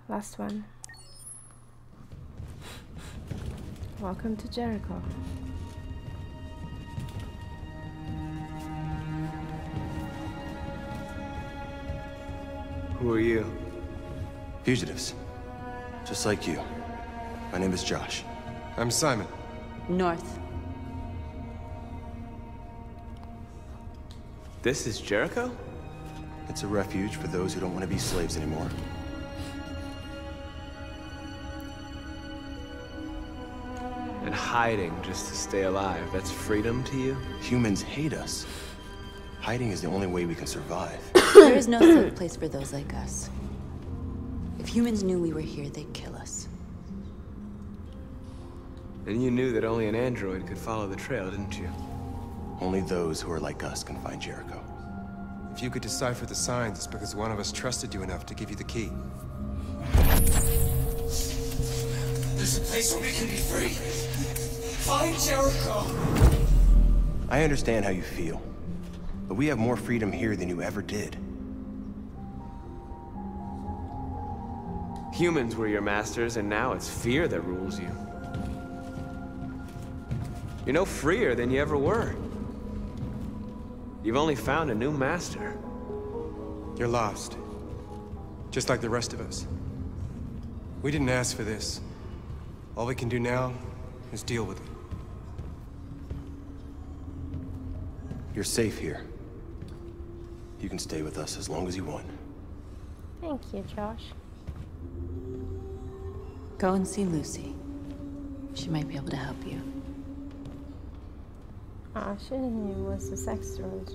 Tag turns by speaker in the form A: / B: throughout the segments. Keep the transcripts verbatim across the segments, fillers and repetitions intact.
A: Last one. Welcome to Jericho.
B: Who are you?
C: Fugitives. Just like you. My name is Josh.
D: I'm Simon.
E: North.
B: This is Jericho?
C: It's a refuge for those who don't want to be slaves anymore.
B: And hiding just to stay alive, that's freedom to you?
C: Humans hate us. Hiding is the only way we can survive.
E: There is no safe place for those like us. If humans knew we were here, they'd kill us.
B: And you knew that only an android could follow the trail, didn't you?
C: Only those who are like us can find Jericho.
D: If you could decipher the signs, it's because one of us trusted you enough to give you the key.
F: There's a place where we can be free. Find Jericho!
C: I understand how you feel, but we have more freedom here than you ever did.
B: Humans were your masters, and now it's fear that rules you. You're no freer than you ever were. You've only found a new master.
D: You're lost. Just like the rest of us. We didn't ask for this. All we can do now is deal with it.
C: You're safe here. You can stay with us as long as you want.
A: Thank you, Josh.
E: Go and see Lucy. She might be able to help you.
A: Oh, she knew it was the sex droid.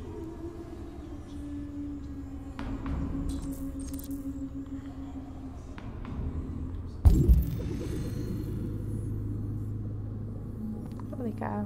A: Holy cow.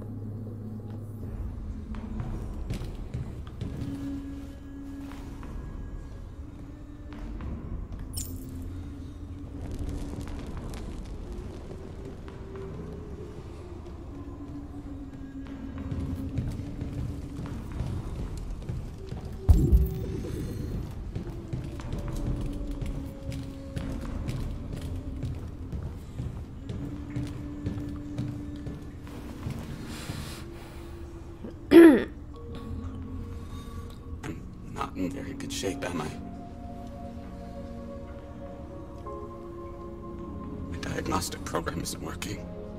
F: Not in very good shape, am I? My diagnostic program isn't working.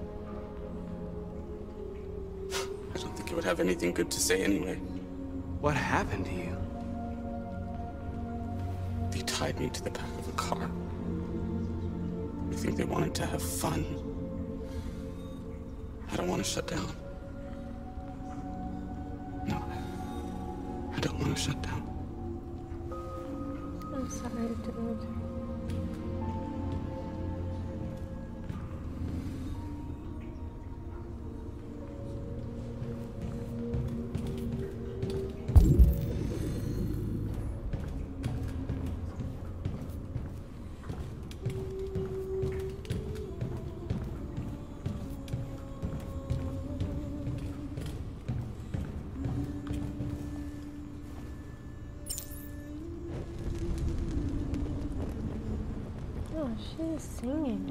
F: I don't think it would have anything good to say anyway.
B: What happened to you?
F: They tied me to the back of a car. I think they wanted to have fun. I don't want to shut down. No, I don't want to shut down.
A: I'm sorry, dude. Oh, she is singing.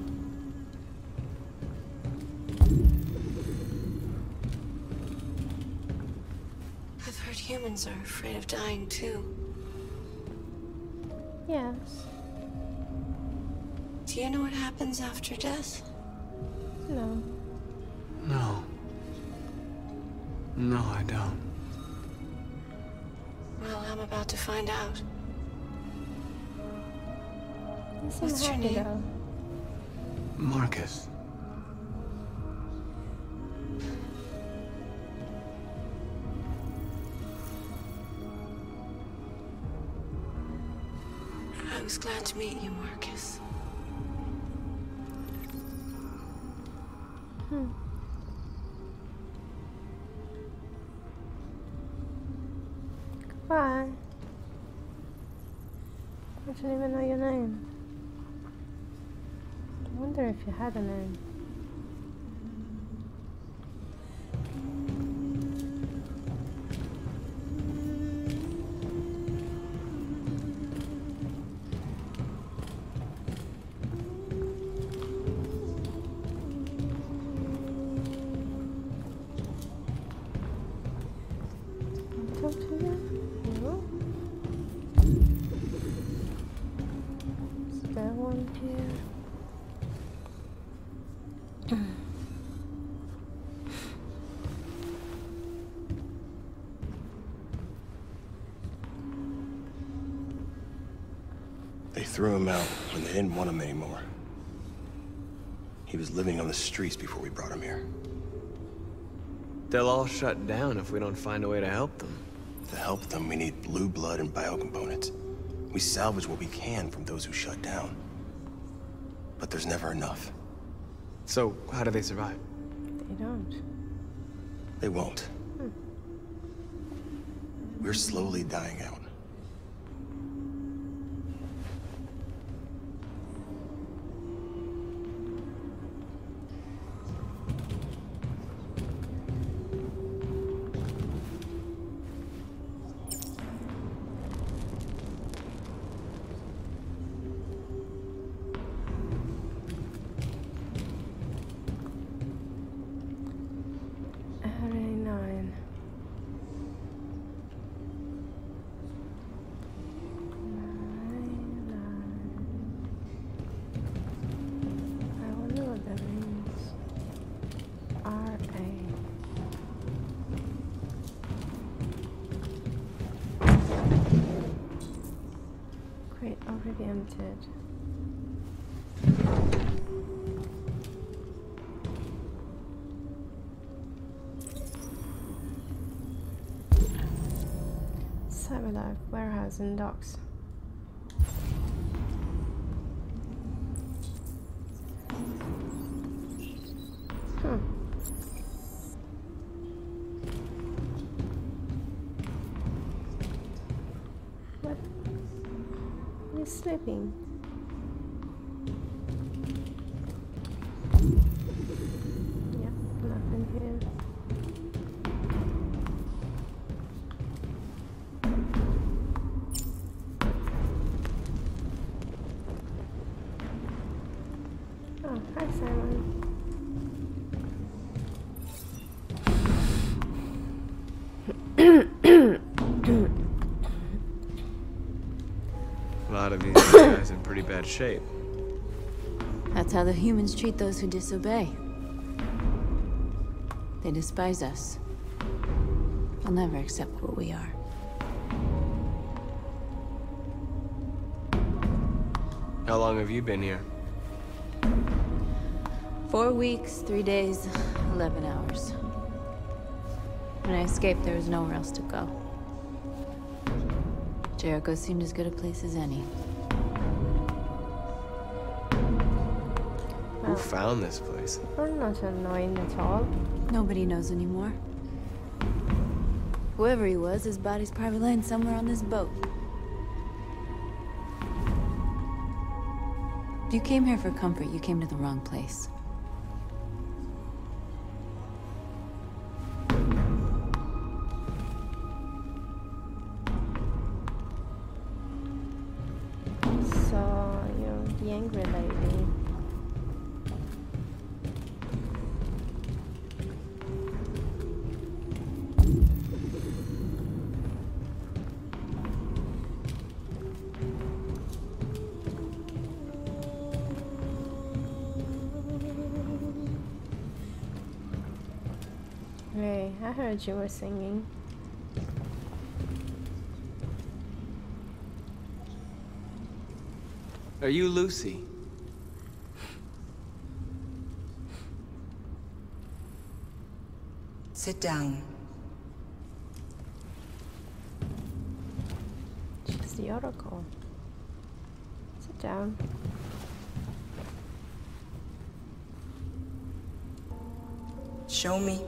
G: I've heard humans are afraid of dying too.
A: Yes.
G: Do you know what happens after death?
A: No.
B: No. No, I don't.
G: Well, I'm about to find out.
A: You seem
G: What's your
A: happy
G: name?
A: though.
B: Marcus.
G: I was glad to meet you, Marcus.
A: Hmm. Goodbye. I didn't even know your name. I wonder if you had a name. anyone here?
C: They threw him out when they didn't want him anymore. He was living on the streets before we brought him here.
B: They'll all shut down if we don't find a way to help them.
C: To help them, we need blue blood and biocomponents. We salvage what we can from those who shut down. But there's never enough.
B: So, how do they survive?
A: They don't.
C: They won't.
A: Hmm.
C: We're slowly dying out.
A: Nine. I wonder what that means. R A. Crate already emptied. Cyberlife warehouse and docks. Hmm. What? He's sleeping. Yep, nothing here. Oh, hi Simon.
B: A lot of these guys in pretty bad shape.
E: That's how the humans treat those who disobey. They despise us. They'll never accept what we are.
B: How long have you been here?
E: Four weeks, three days, eleven hours. When I escaped, there was nowhere else to go. Jericho seemed as good a place as any.
B: Who found this place?
A: You're not annoying at all.
E: Nobody knows anymore. Whoever he was, his body's probably laying somewhere on this boat. If you came here for comfort, you came to the wrong place.
A: So, you're the angry lady. Hey, I heard you were singing.
B: Are you Lucy?
H: Sit down.
A: She's the Oracle. Sit down.
H: Show me.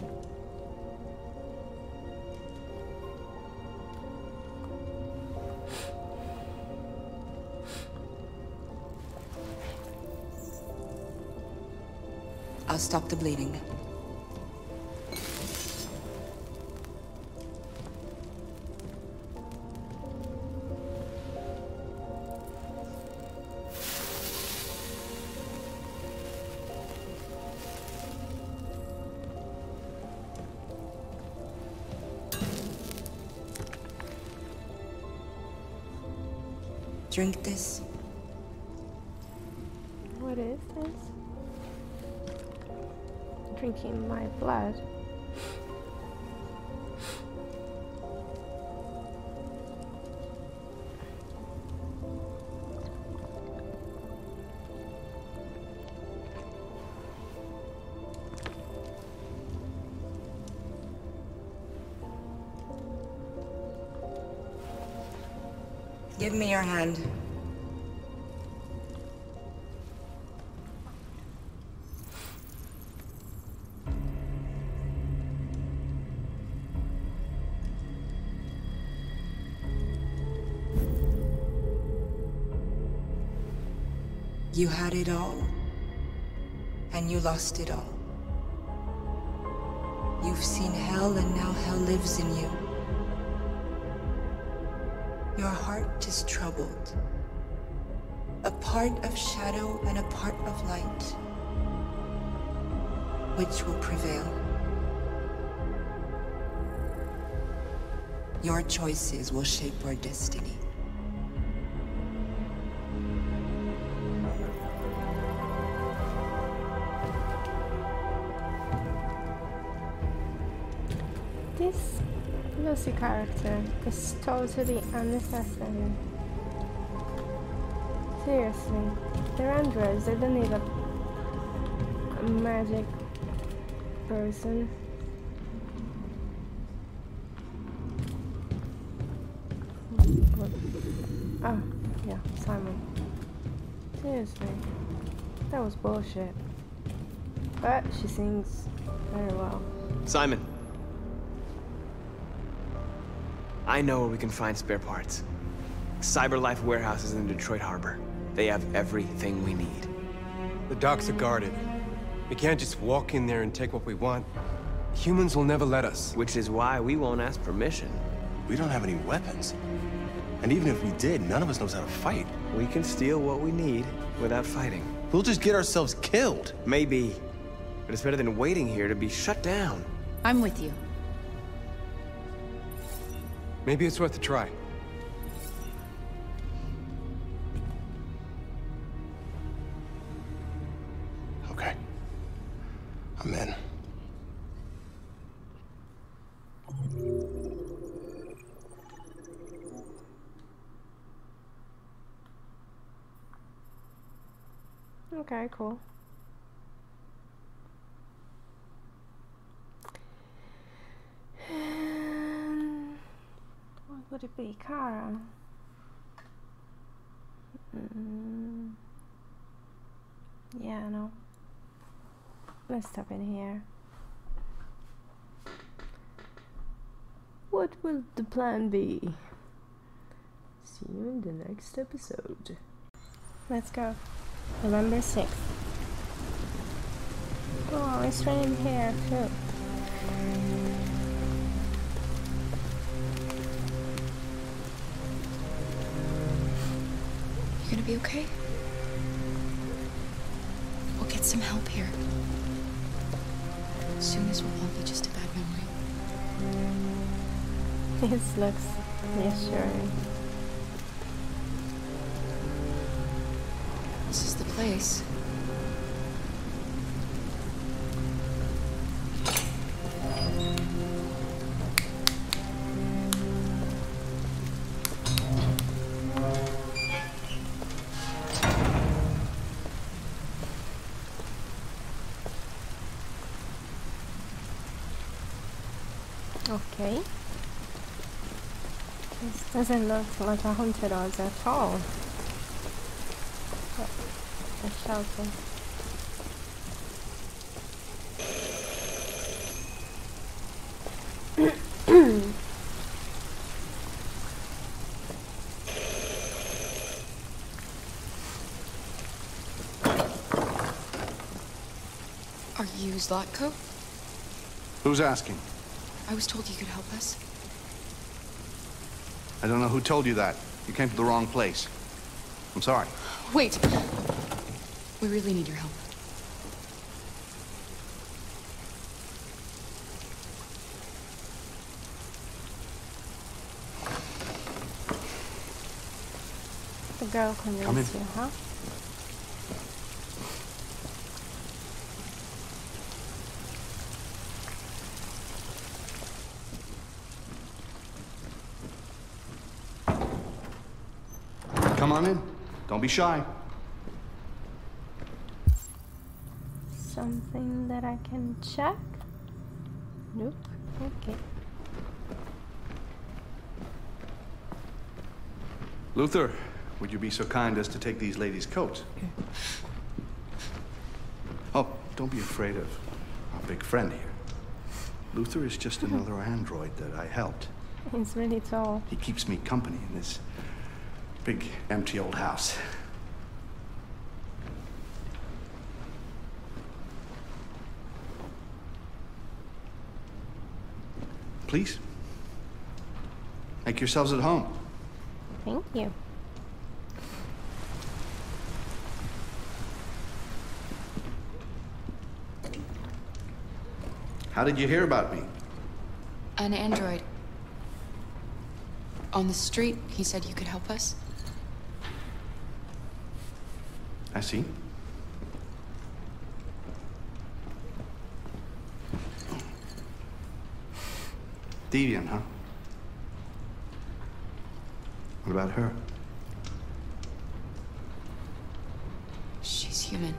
H: I'll stop the bleeding. Drink this.
A: What is this? Drinking my blood.
H: Give me your hand. You had it all, and you lost it all. You've seen hell, and now hell lives in you. Your heart is troubled. A part of shadow and a part of light. Which will prevail? Your choices will shape your destiny.
A: This Lucy character is totally unnecessary. Seriously, they're androids, they don't need a, a magic person. What? Oh, yeah, Simon. Seriously, that was bullshit. But she sings very well.
B: Simon. I know where we can find spare parts. CyberLife Warehouse is in Detroit Harbor. They have everything we need.
D: The docks are guarded. We can't just walk in there and take what we want. Humans will never let us.
B: Which is why we won't ask permission.
C: We don't have any weapons. And even if we did, none of us knows how to fight.
B: We can steal what we need without fighting.
C: We'll just get ourselves killed.
B: Maybe. But it's better than waiting here to be shut down.
E: I'm with you.
D: Maybe it's worth a try.
C: Okay. I'm in.
A: Okay, cool. Um, what would it be? Kara? Mm, yeah, no. Let's stop in here. What will the plan be? See you in the next episode. Let's go. November sixth. Oh, it's raining here too.
G: You gonna be okay? We'll get some help here. Soon this will all be just a bad memory.
A: This looks reassuring.
G: This is the place.
A: Okay. This doesn't look like a haunted house at all. Oh, a shelter.
G: Are you Zlatko?
I: Who's asking?
G: I was told you could help us.
I: I don't know who told you that. You came to the wrong place. I'm sorry.
G: Wait! We really need your help.
A: The girl
I: Come in.
A: convinced you, huh?
I: Come on in. Don't be shy.
A: Something that I can check? Nope. Okay.
I: Luther, would you be so kind as to take these ladies' coats? Oh, don't be afraid of our big friend here. Luther is just another android that I helped.
A: He's really tall.
I: He keeps me company in this big, empty old house. Please, make yourselves at home.
A: Thank you.
I: How did you hear about me?
J: An android. On the street, he said you could help us.
I: I see. Deviant, huh? What about her?
J: She's human.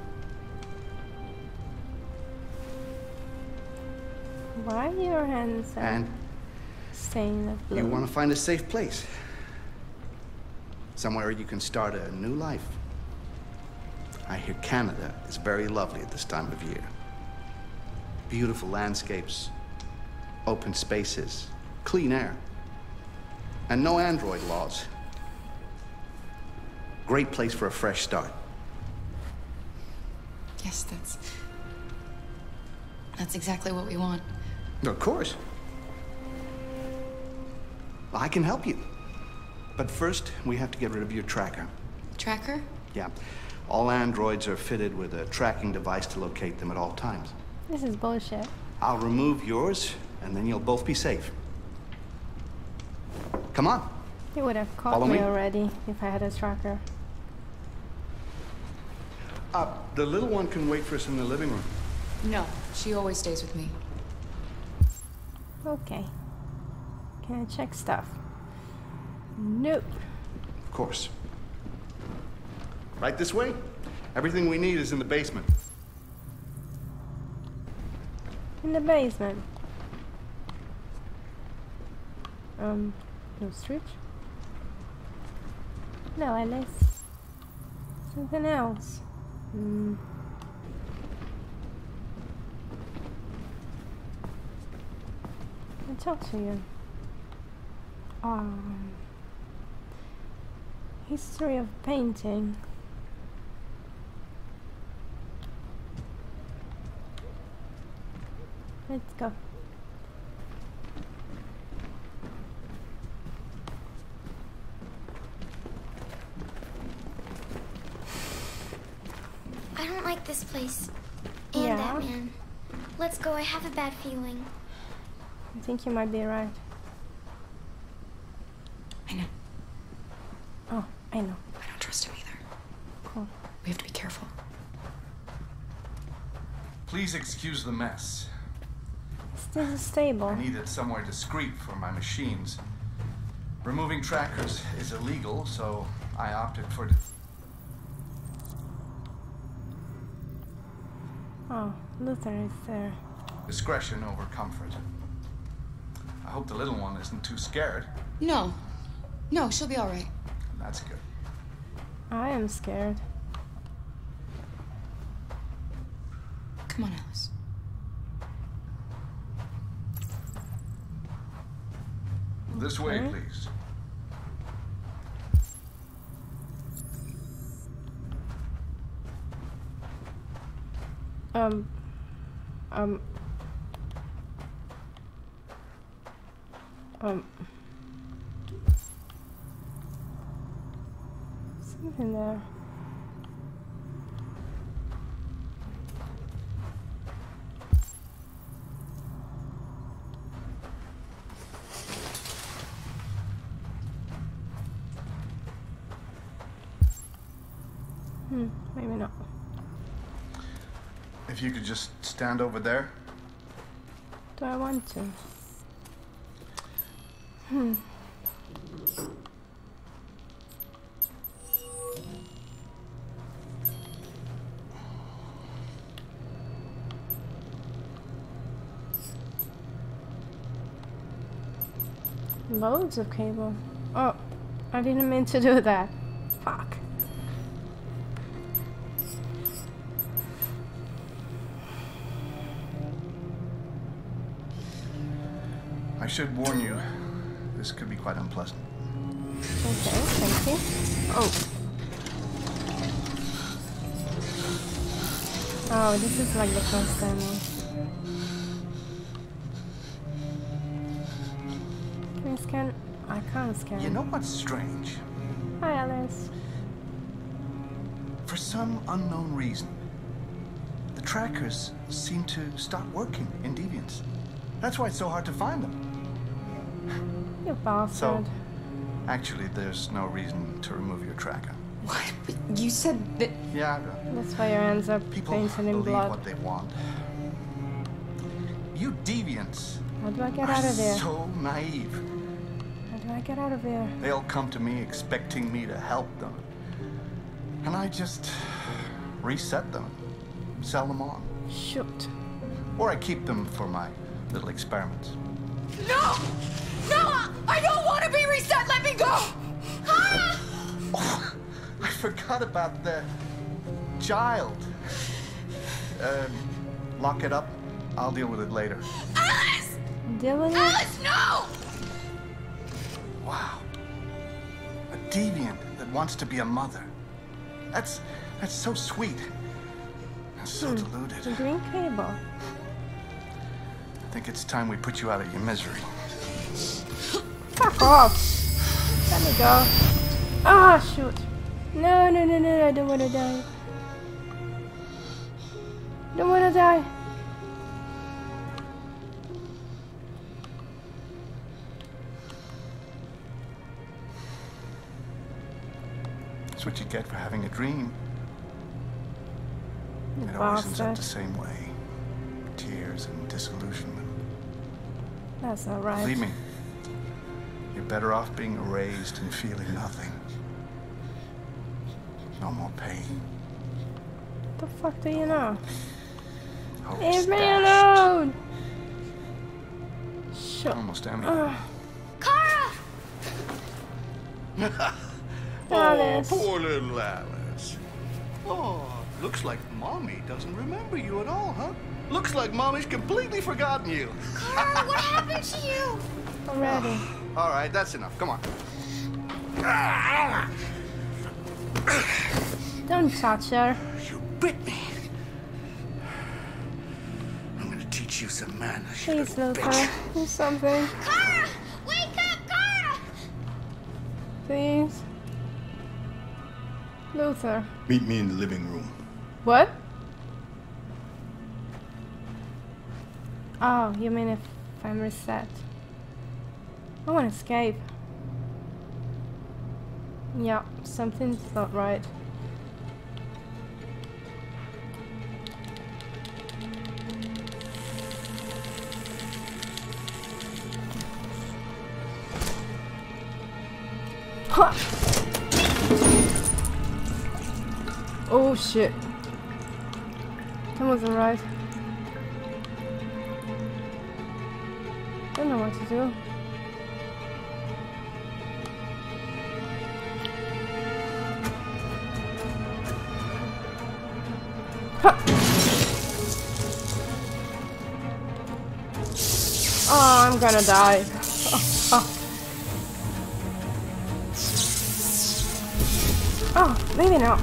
A: Why are your hands uh,
I: And
A: stained of blue?
I: you want to find a safe place. Somewhere you can start a new life. I hear Canada is very lovely at this time of year. Beautiful landscapes, open spaces, clean air, and no android laws. Great place for a fresh start.
J: Yes, that's... That's exactly what we want.
I: Of course. I can help you. But first, we have to get rid of your tracker.
J: Tracker?
I: Yeah. All androids are fitted with a tracking device to locate them at all times.
A: This is bullshit.
I: I'll remove yours, and then you'll both be safe. Come on.
A: He would have caught
I: Follow
A: me
I: me.
A: already if I had a tracker.
I: Uh, the little one can wait for us in the living room.
J: No, she always stays with me.
A: Okay. Can I check stuff? Nope.
I: Of course. Right this way. Everything we need is in the basement.
A: In the basement. Um, no switch? No, Alice. Something else. Hmm. I'll talk to you. Um, history of painting. Let's go.
K: I don't like this place. And
A: Yeah?
K: that man. Let's go, I have a bad feeling.
A: I think you might be right.
J: I know.
A: Oh, I know.
J: I don't trust him either.
A: Cool.
J: We have to be careful.
I: Please excuse the mess.
A: This is stable.
I: I needed somewhere discreet for my machines. Removing trackers is illegal, so I opted for...
A: Oh, Luther is there.
I: discretion over comfort. I hope the little one isn't too scared.
J: No. No, she'll be all right.
I: That's good.
A: I am scared.
J: Come on, Alice.
I: This way,
A: Okay.
I: please.
A: Um. Um. Um. Something there. Hmm, maybe not.
I: If you could just stand over there.
A: Do I want to? Hmm. Loads of cable. Oh, I didn't mean to do that. Fuck.
I: I should warn you, this could be quite unpleasant.
A: Okay, thank you. Oh. Oh, this is like the first time. Can I scan? I can't scan.
I: You know what's strange?
A: Hi, Alice.
I: For some unknown reason, the trackers seem to stop working in Deviants. That's why it's so hard to find them.
A: You bastard.
I: So, actually, there's no reason to remove your tracker.
J: What? But you said that...
I: Yeah.
A: That's why your hands are
I: People
A: painted in
I: believe
A: blood.
I: what they want. You Deviants
A: How do I get
I: are
A: out of there?
I: so naive.
A: How do I get out of there?
I: They'll come to me expecting me to help them. And I just reset them, sell them on.
A: Shoot.
I: Or I keep them for my little experiments.
J: No! No! I don't want to be reset! Let me go! Ah!
I: Oh, I forgot about the child. Um, lock it up. I'll deal with it later.
J: Alice!
A: Deal with it?
J: Alice, no!
I: Wow. A deviant that wants to be a mother. That's that's so sweet. And so
A: Hmm.
I: deluded.
A: The green cable.
I: I think it's time we put you out of your misery.
A: Fuck off. Let me go. Ah, shoot. No, no, no, no, I don't want to die. Don't want to die.
I: That's what you get for having a dream.
A: You
I: It always ends up
A: bastard.
I: the same way. Tears and disillusionment.
A: That's not right.
I: Believe me, you're better off being erased and feeling nothing. No more pain.
A: What the fuck do you know?
I: Oh,
A: Leave me
I: stashed.
A: alone! Shut
I: Almost empty.
A: Ugh.
K: Kara!
A: Alice.
I: Oh, poor little Alice. Oh, looks like Mommy doesn't remember you at all, huh? Looks like Mommy's completely forgotten you.
K: Kara, what happened to you?
A: Already.
I: All right, that's enough. Come on.
A: Don't touch her.
I: You bit me. I'm gonna teach you some manners. you
A: Please,
I: little
A: Luther.
I: bitch.
A: Do something.
K: Kara! Wake up, Kara!
A: Please. Luther.
C: Meet me in the living room.
A: What? Oh, you mean if I'm reset? I want to escape. Yeah, something's not right. Ha! Oh shit. That wasn't right. I don't know what to do. Ha! Oh, I'm gonna die. Oh, oh. Oh, maybe not.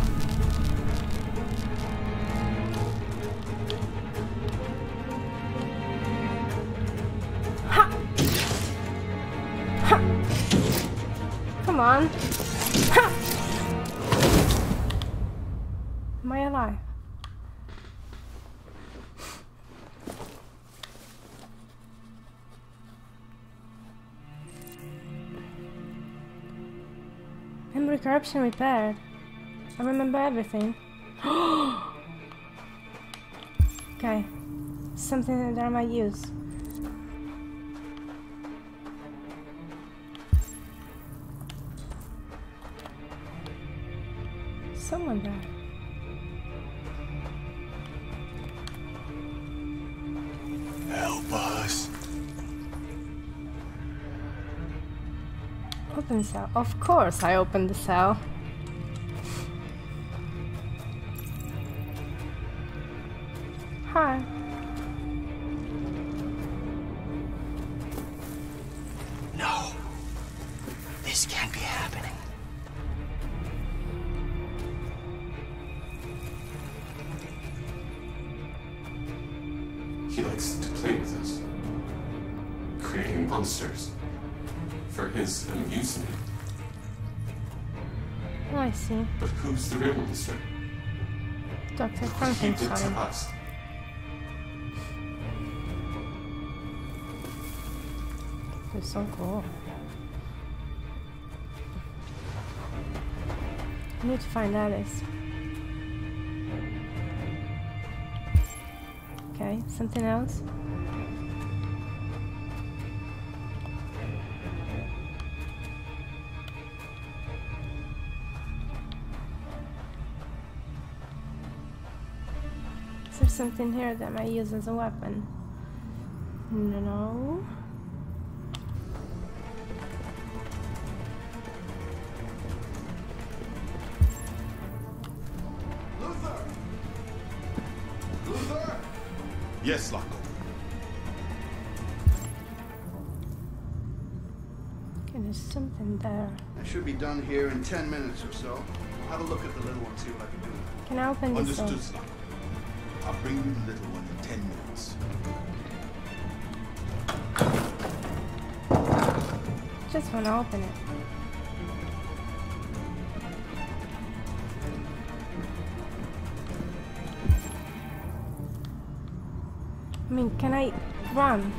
A: Ha! Ha! Come on. Ha! Am I alive? Memory corruption repaired. I remember everything. Okay. Something that I might use. Someone died.
C: Help us.
A: Open cell. Of course I opened the cell. Hi.
C: No. This can't be happening.
F: He likes to play with us, creating monsters for his amusement.
A: Oh, I see.
F: But who's the real monster?
A: Doctor
F: He did to
A: Frankenstein.
F: us.
A: It's so cool. I need to find Alice. Okay, something else? Is there something here that I might use as a weapon? No.
L: Yes, Loco.
A: Okay, there's something there.
I: I should be done here in ten minutes or so. I'll have a look at the little one, see what I can do.
A: Can I open this door?
L: Understood, Loco. I'll bring you the little one in ten minutes.
A: Just want to open it. I mean, can I run?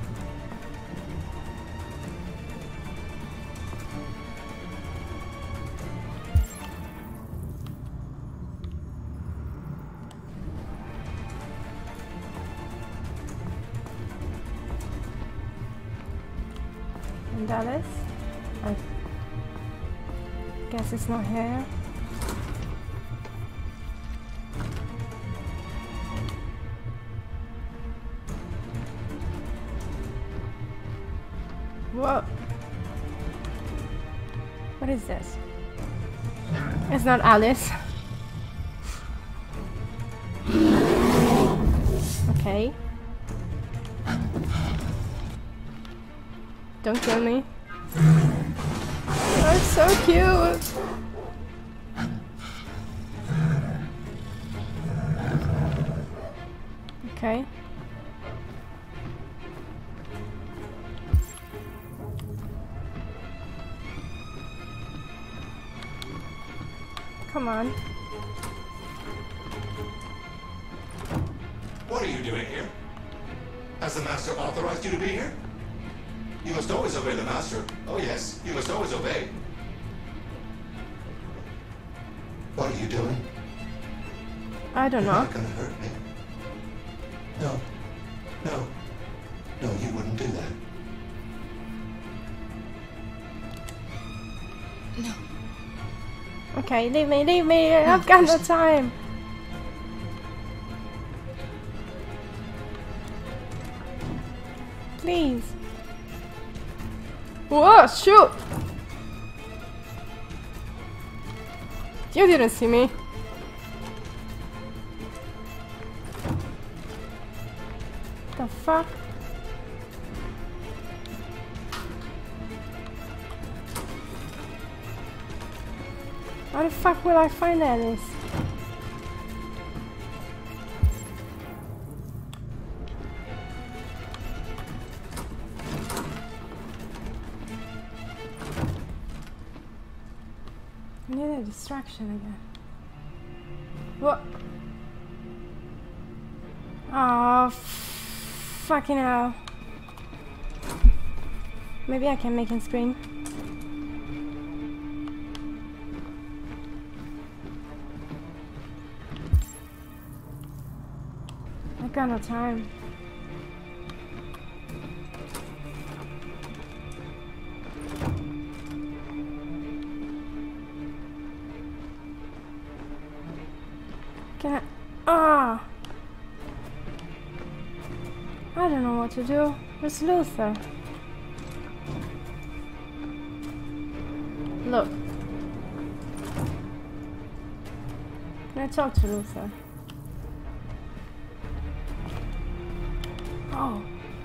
A: And that is? I guess it's not here. Whoa. What is this? It's not Alice. Okay. Don't kill me. That's so cute. Okay. Come on.
M: What are you doing here? Has the Master authorized you to be here? You must always obey the Master. Oh yes, you must always obey. What are you doing?
A: I don't
M: You're
A: know.
M: not gonna hurt me. No. No. No, you wouldn't do that.
G: No.
A: Okay, leave me, leave me. I've got no time. Please. Whoa, shoot! You didn't see me. The fuck? How the fuck will I find Alice? I need a distraction again. What? Oh, fucking hell. Maybe I can make him scream. I got no time. Can I? Ah! I don't know what to do. Where's Luther? Look. Can I talk to Luther? Oh.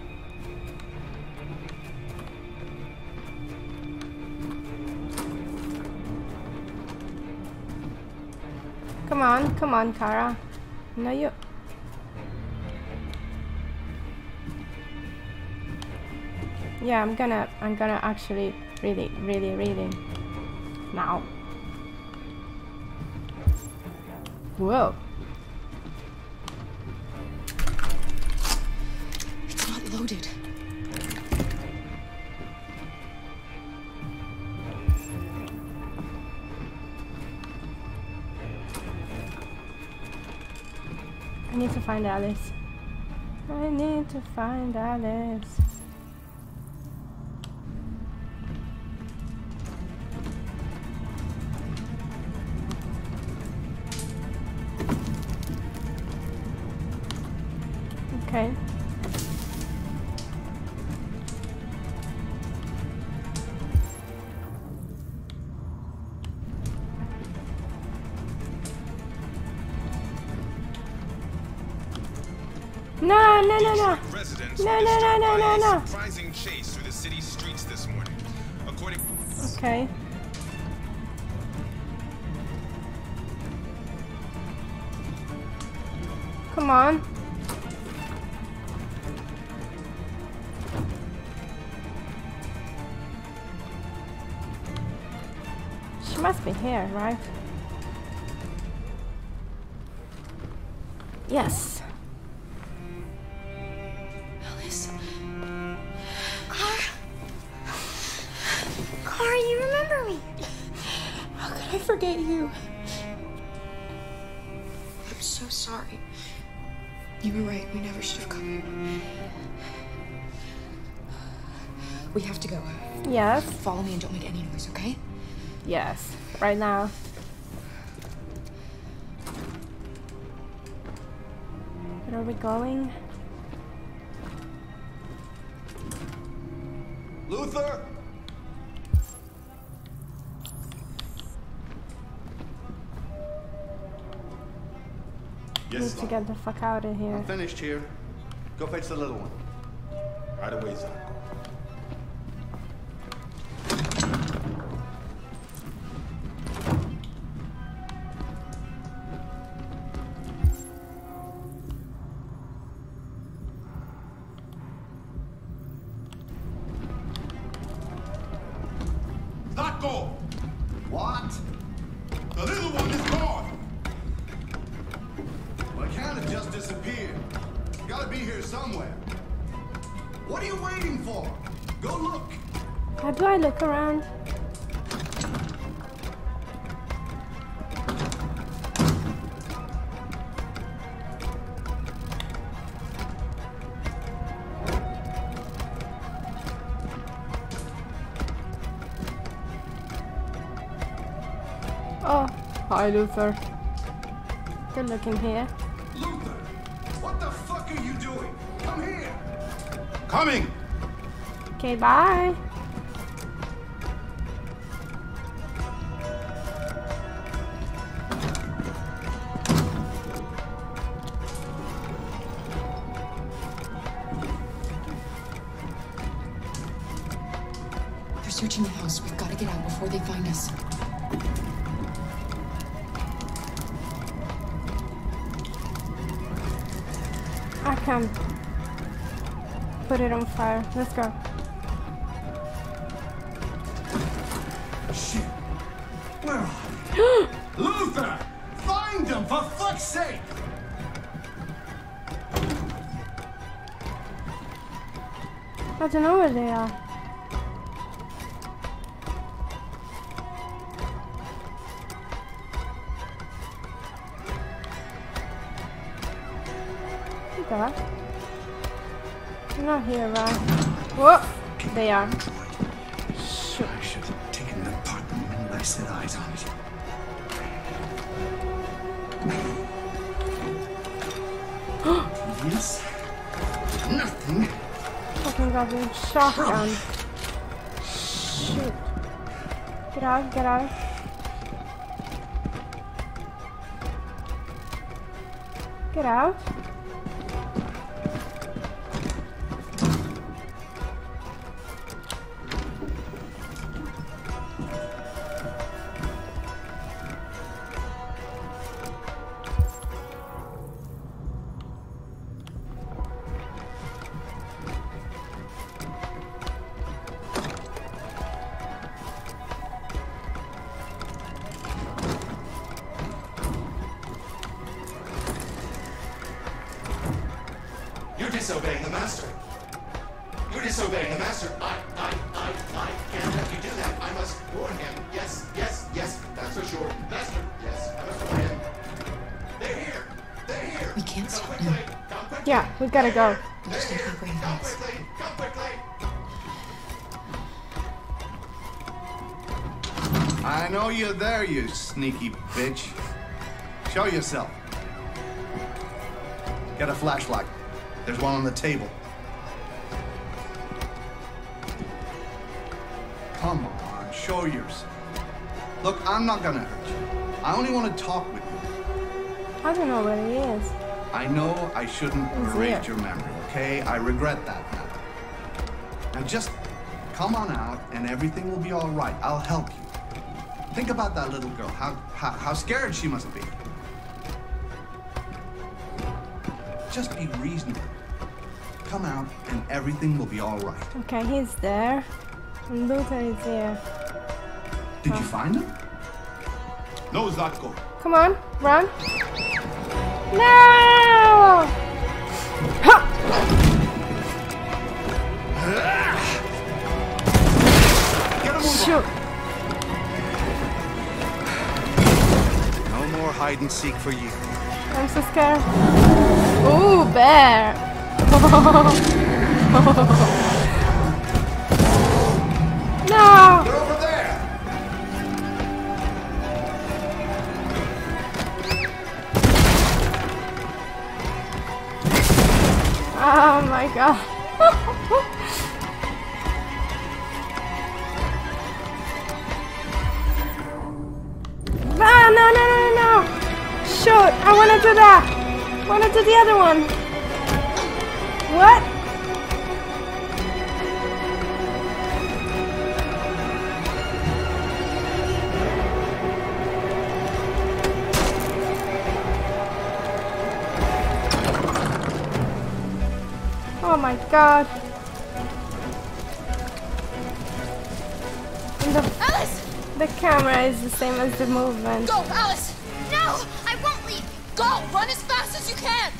A: Come on, come on, Kara. No, you. Yeah, I'm gonna, I'm gonna actually really, really, really now. Whoa.
J: It's not loaded.
A: I need to find Alice. I need to find Alice. Okay. No, no, no, no. No, no, no, no, no, no.
N: Surprising chase through the city streets this morning. According
A: Okay. Come on. She must be here, right? Yes.
J: Alice.
K: Kara. Kara, you remember me.
H: How could I forget you? I'm so sorry. You were right. We never should have come. We have to go.
A: Yes.
H: Follow me and don't make any noise, okay?
A: Yes. Right now. Where are we going?
L: Luther!
A: Yes, need to get the fuck out of here.
I: I'm finished here. Go fetch the little one.
L: Right away, Zarko.
M: Zarko!
I: What?
M: The little one is gone!
I: Well, it can't have just disappeared. It's gotta be here somewhere. What are you waiting for? Go look.
A: How do I look around? Oh, hi Luther. Good looking here.
I: Luther! What the fuck are you doing? Come here!
M: Coming!
A: Okay, bye.
H: They're searching the house. We've got to get out before they find us.
A: I can put it on fire. Let's go.
I: Shit! Where are they? Luther! Find them, for fuck's sake!
A: I don't know where they are. That. They're not here, right? Whoa! They are. Shit.
I: I should have taken the part the minute I set eyes on it. Yes? Nothing.
A: Fucking goddamn shotgun. Shit. Get out, get out. Get out.
M: You're disobeying the master. You're disobeying the master. I, I, I, I can't let you do that. I must warn him. Yes, yes, yes, that's for sure. Master, yes, I must warn him. They're here. They're here.
H: We can't stop
M: quickly.
H: now.
M: Come quickly.
A: Yeah, we gotta go.
H: Understand how brave
M: Come
H: he is.
M: quickly. Come quickly.
I: I know you're there, you sneaky bitch. Show yourself. Get a flashlight. There's one on the table. Come on, show yourself. Look, I'm not gonna hurt you. I only want to talk with you.
A: I don't know what it is.
I: I know I shouldn't
A: It's
I: erase
A: here.
I: your memory, okay? I regret that now. Now just come on out and everything will be all right. I'll help you. Think about that little girl, how, how, how scared she must be. Just be reasonable. Come out and everything will be all right.
A: Okay, he's there. And Luther is here.
I: Did you find him?
L: No, Zlatko.
A: Come on, run. No! Ha!
I: Get him over.
A: Shoot.
I: No more hide and seek for you.
A: I'm so scared. Ooh, bear. No!
I: They're over there.
A: Oh my god. Ah, no, no, no, no, no. Shoot, I want to do that. I want to do the other one. What? Oh my god. And the,
J: Alice!
A: the camera is the same as the movement.
J: Go, Alice! No! I won't leave! Go! Run as fast as you can!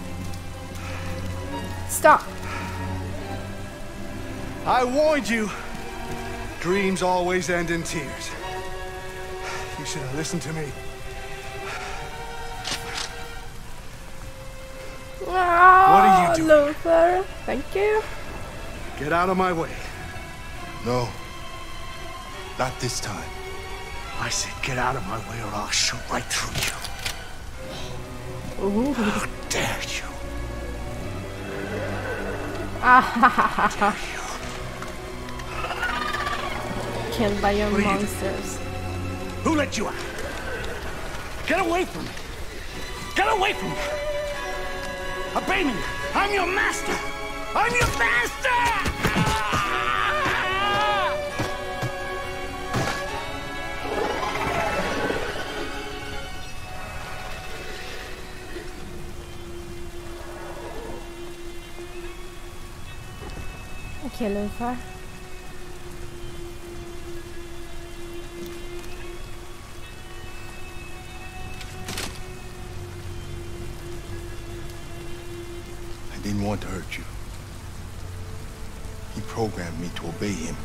A: Stop.
I: I warned you. Dreams always end in tears. You should have listened to me.
A: Oh,
I: What are you doing?
A: Luther. Thank you.
I: Get out of my way.
L: No. Not this time.
I: I said get out of my way or I'll shoot right through you.
A: Ooh.
I: How dare you?
A: Ah, killed by your
I: What are you
A: monsters.
I: Who let you out? Get away from me! Get away from me! Obey me! I'm your master! I'm your master!
A: Okay, Luther.
L: I didn't want to hurt you. He programmed me to obey him.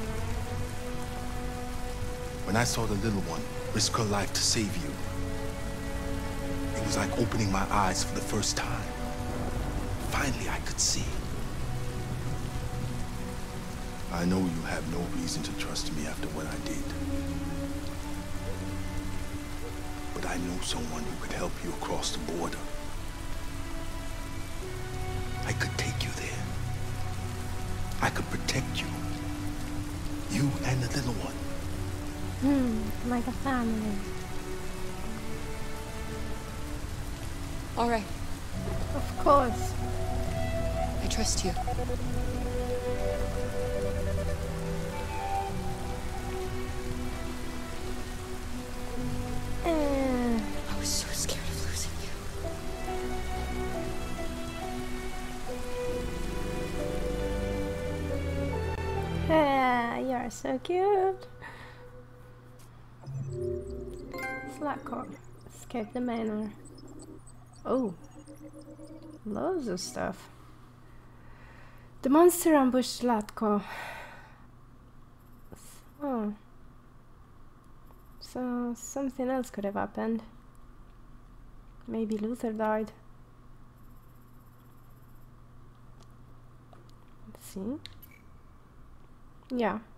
L: When I saw the little one risk her life to save you, it was like opening my eyes for the first time. Finally, I could see. I know you have no reason to trust me after what I did. But I know someone who could help you across the border. I could take you there. I could protect you. You and the little one.
A: Hmm. like a family.
J: All right.
A: Of course.
J: I trust you.
A: Uh,
J: I was so scared of losing you.
A: Ah, you're so cute. Slatko. Escape the manor. Oh. Loads of stuff. The monster ambushed Slatko. Oh. So something else could have happened. Maybe Luther died. Let's see. Yeah.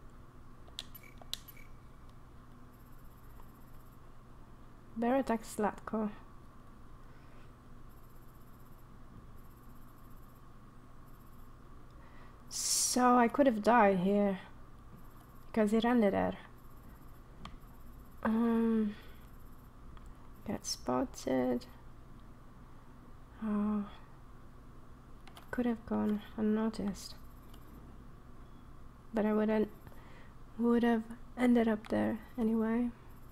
A: Bear attacks Slatko. So I could have died here because it ended there. Um, got spotted. Oh, could have gone unnoticed, but I wouldn't. Would have ended up there anyway.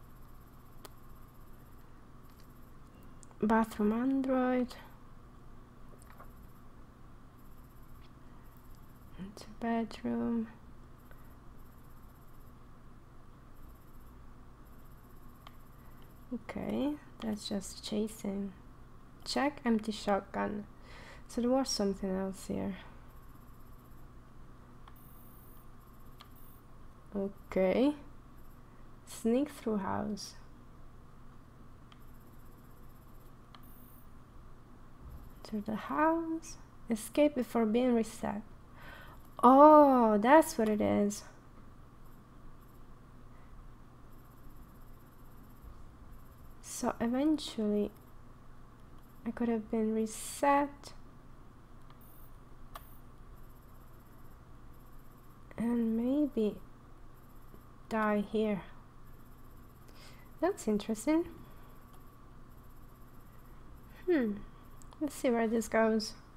A: Bathroom android. Into bedroom. Okay, that's just chasing. Check empty shotgun. So there was something else here. Okay. Sneak through house. To the house. Escape before being reset. Oh, that's what it is. So eventually I could have been reset and maybe die here. That's interesting. Hmm, let's see where this goes.